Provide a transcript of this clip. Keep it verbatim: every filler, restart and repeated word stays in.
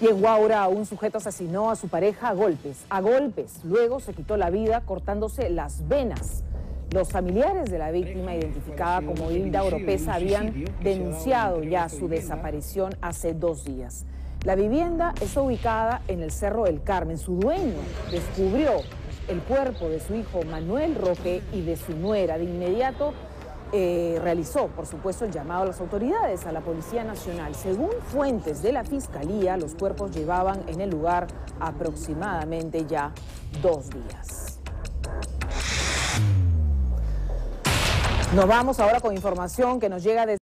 Y en Huaura, un sujeto asesinó a su pareja a golpes, a golpes. Luego se quitó la vida cortándose las venas. Los familiares de la víctima, identificada como Hilda Oropesa, habían denunciado ya su desaparición hace dos días. La vivienda está ubicada en el Cerro del Carmen. Su dueño descubrió el cuerpo de su hijo Manuel Roque y de su nuera. De inmediato eh, realizó, por supuesto, el llamado a las autoridades, a la Policía Nacional. Según fuentes de la Fiscalía, los cuerpos llevaban en el lugar aproximadamente ya dos días. Nos vamos ahora con información que nos llega desde